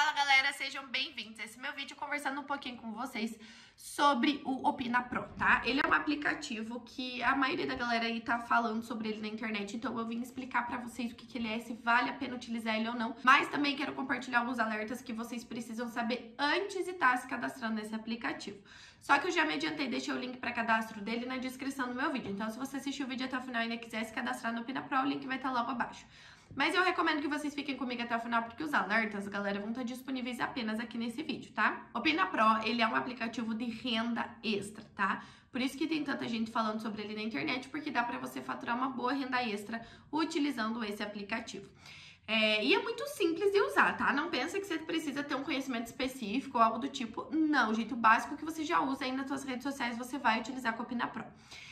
Fala galera, sejam bem-vindos. Esse é meu vídeo conversando um pouquinho com vocês sobre o Opina Pro, tá? Ele é um aplicativo que a maioria da galera aí tá falando sobre ele na internet, então eu vim explicar pra vocês o que ele é, se vale a pena utilizar ele ou não. Mas também quero compartilhar alguns alertas que vocês precisam saber antes de estar se cadastrando nesse aplicativo. Só que eu já me adiantei, deixei o link para cadastro dele na descrição do meu vídeo. Então, se você assistiu o vídeo até o final e ainda quiser se cadastrar no Opina Pro, o link vai estar logo abaixo. Mas eu recomendo que vocês fiquem comigo até o final, porque os alertas, galera, vão estar disponíveis apenas aqui nesse vídeo, tá? O Opina Pro, ele é um aplicativo de renda extra, tá? Por isso que tem tanta gente falando sobre ele na internet, porque dá pra você faturar uma boa renda extra utilizando esse aplicativo. E é muito simples de usar, tá? Não pensa que você precisa ter um conhecimento específico ou algo do tipo. Não, o jeito básico que você já usa aí nas suas redes sociais, você vai utilizar com o Opina Pro.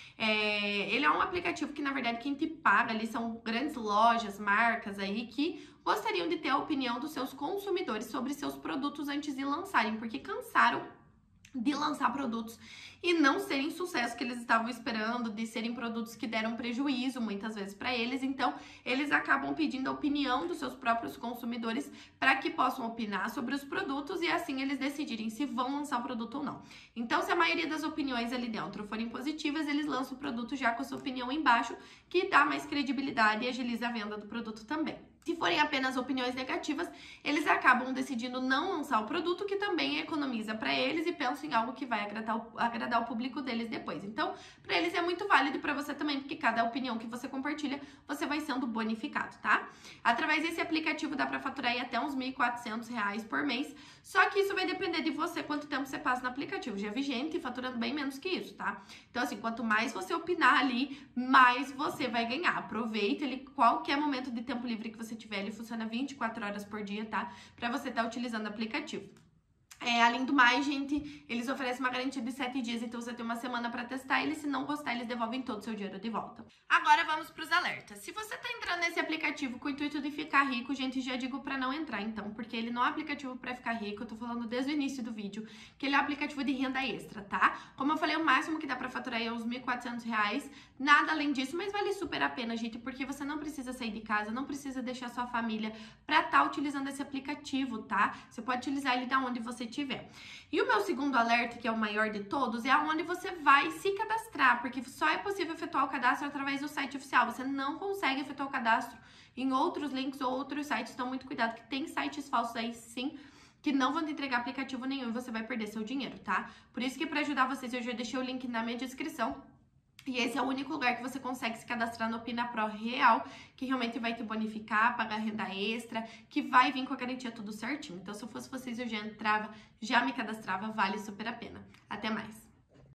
Ele é um aplicativo que, na verdade, quem te paga ali são grandes lojas, marcas aí que gostariam de ter a opinião dos seus consumidores sobre seus produtos antes de lançarem, porque cansaram de lançar produtos e não serem sucesso que eles estavam esperando, de serem produtos que deram prejuízo muitas vezes para eles. Então, eles acabam pedindo a opinião dos seus próprios consumidores para que possam opinar sobre os produtos e assim eles decidirem se vão lançar o produto ou não. Então, se a maioria das opiniões ali dentro forem positivas, eles lançam o produto já com a sua opinião embaixo, que dá mais credibilidade e agiliza a venda do produto também. Se forem apenas opiniões negativas, eles decidindo não lançar o produto, que também economiza para eles e pensam em algo que vai agradar o público deles depois. Então, para eles é muito válido e para você também, porque cada opinião que você compartilha, você vai sendo bonificado, tá? Através desse aplicativo dá para faturar aí até uns R$ 1.400 por mês, só que isso vai depender de você, quanto tempo você passa no aplicativo. Já vi gente faturando bem menos que isso, tá? Então, assim, quanto mais você opinar ali, mais você vai ganhar. Aproveita ele, qualquer momento de tempo livre que você tiver, ele funciona 24 horas por dia, tá? Pra você estar utilizando o aplicativo. Além do mais, gente, eles oferecem uma garantia de 7 dias, então você tem uma semana pra testar ele. Se não gostar, eles devolvem todo o seu dinheiro de volta. Agora vamos pros alertas. Se você tá entrando nesse aplicativo com o intuito de ficar rico, gente, já digo pra não entrar, então, porque ele não é um aplicativo pra ficar rico. Eu tô falando desde o início do vídeo que ele é um aplicativo de renda extra, tá? Como eu falei, o máximo que dá pra faturar é uns R$ 1.400, nada além disso, mas vale super a pena, gente, porque você não precisa sair de casa, não precisa deixar sua família pra tá utilizando esse aplicativo, tá? Você pode utilizar ele da onde você tiver. E o meu segundo alerta, que é o maior de todos, é aonde você vai se cadastrar, porque só é possível efetuar o cadastro através do site oficial. Você não consegue efetuar o cadastro em outros links ou outros sites, então muito cuidado, que tem sites falsos aí sim, que não vão te entregar aplicativo nenhum e você vai perder seu dinheiro, tá? Por isso que para ajudar vocês, eu já deixei o link na minha descrição. E esse é o único lugar que você consegue se cadastrar no Opina Pro real, que realmente vai te bonificar, pagar renda extra, que vai vir com a garantia tudo certinho. Então, se eu fosse vocês, eu já entrava, já me cadastrava, vale super a pena. Até mais!